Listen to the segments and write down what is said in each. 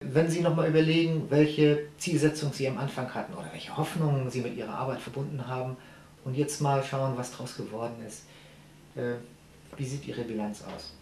wenn Sie nochmal überlegen, welche Zielsetzung Sie am Anfang hatten oder welche Hoffnungen Sie mit Ihrer Arbeit verbunden haben und jetzt mal schauen, was daraus geworden ist. Wie sieht Ihre Bilanz aus?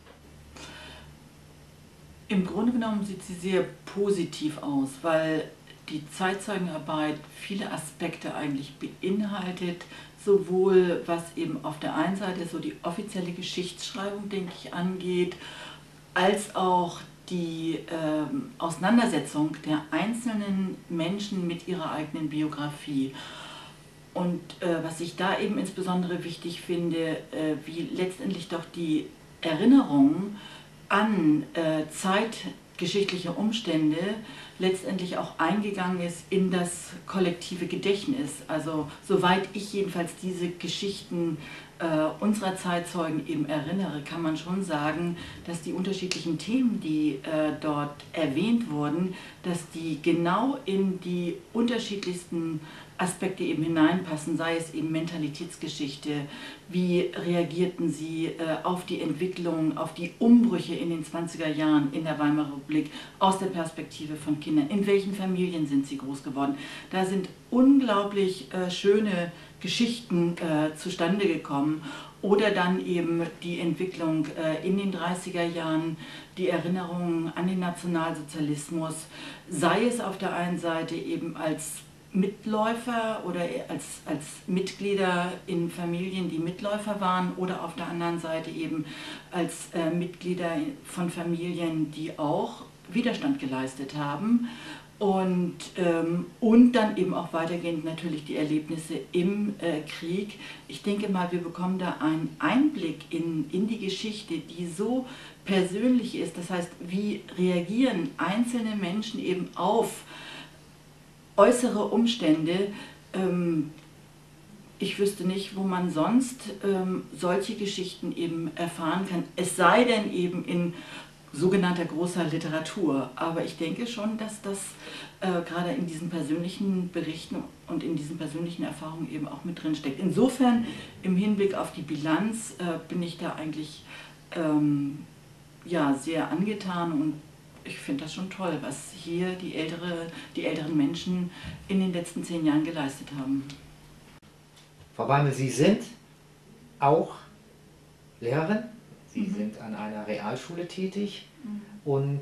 Im Grunde genommen sieht sie sehr positiv aus, weil die Zeitzeugenarbeit viele Aspekte eigentlich beinhaltet, sowohl was eben auf der einen Seite so die offizielle Geschichtsschreibung, denke ich, angeht, als auch die Auseinandersetzung der einzelnen Menschen mit ihrer eigenen Biografie. Und was ich da eben insbesondere wichtig finde, wie letztendlich doch die Erinnerung an zeitgeschichtliche Umstände letztendlich auch eingegangen ist in das kollektive Gedächtnis. Also soweit ich jedenfalls diese Geschichten unserer Zeitzeugen eben erinnere, kann man schon sagen, dass die unterschiedlichen Themen, die dort erwähnt wurden, dass die genau in die unterschiedlichsten Aspekte eben hineinpassen, sei es eben Mentalitätsgeschichte, wie reagierten sie auf die Entwicklung, auf die Umbrüche in den 20er Jahren in der Weimarer Republik aus der Perspektive von Kindern, in welchen Familien sind sie groß geworden. Da sind unglaublich schöne Geschichten zustande gekommen. Oder dann eben die Entwicklung in den 30er Jahren, die Erinnerungen an den Nationalsozialismus, sei es auf der einen Seite eben als Mitläufer oder als Mitglieder in Familien, die Mitläufer waren, oder auf der anderen Seite eben als Mitglieder von Familien, die auch Widerstand geleistet haben. Und dann eben auch weitergehend natürlich die Erlebnisse im Krieg. Ich denke mal, wir bekommen da einen Einblick in die Geschichte, die so persönlich ist. Das heißt, wie reagieren einzelne Menschen eben auf äußere Umstände. Ich wüsste nicht, wo man sonst solche Geschichten eben erfahren kann, es sei denn eben in sogenannter großer Literatur. Aber ich denke schon, dass das gerade in diesen persönlichen Berichten und in diesen persönlichen Erfahrungen eben auch mit drin steckt. Insofern, im Hinblick auf die Bilanz, bin ich da eigentlich ja, sehr angetan und ich finde das schon toll, was hier die älteren Menschen in den letzten 10 Jahren geleistet haben. Frau Weimel, Sie sind auch Lehrerin, Sie sind an einer Realschule tätig und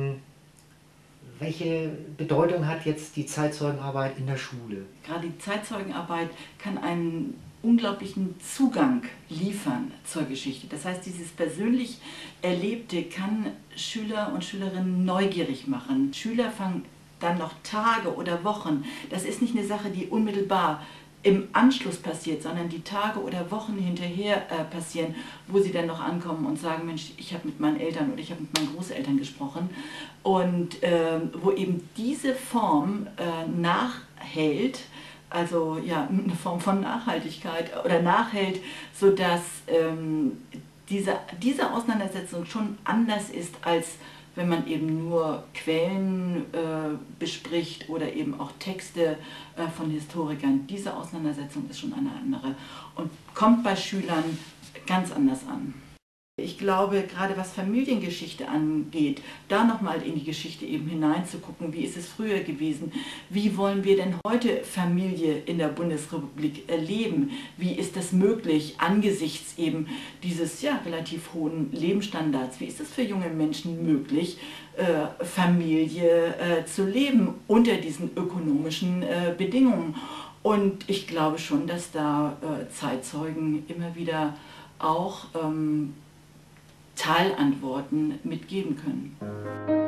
welche Bedeutung hat jetzt die Zeitzeugenarbeit in der Schule? Gerade die Zeitzeugenarbeit kann einen unglaublichen Zugang liefern zur Geschichte. Das heißt, dieses persönlich Erlebte kann Schüler und Schülerinnen neugierig machen. Schüler fangen dann noch Tage oder Wochen. Das ist nicht eine Sache, die unmittelbar im Anschluss passiert, sondern die Tage oder Wochen hinterher passieren, wo sie dann noch ankommen und sagen, Mensch, ich habe mit meinen Eltern oder ich habe mit meinen Großeltern gesprochen. Und wo eben diese Form nachhält, also ja, eine Form von Nachhaltigkeit oder nachhält, sodass diese Auseinandersetzung schon anders ist, als wenn man eben nur Quellen bespricht oder eben auch Texte von Historikern. Diese Auseinandersetzung ist schon eine andere und kommt bei Schülern ganz anders an. Ich glaube, gerade was Familiengeschichte angeht, da nochmal in die Geschichte eben hineinzugucken, wie ist es früher gewesen, wie wollen wir denn heute Familie in der Bundesrepublik erleben, wie ist das möglich angesichts eben dieses ja, relativ hohen Lebensstandards, wie ist es für junge Menschen möglich, Familie zu leben unter diesen ökonomischen Bedingungen. Und ich glaube schon, dass da Zeitzeugen immer wieder auch Teilantworten mitgeben können.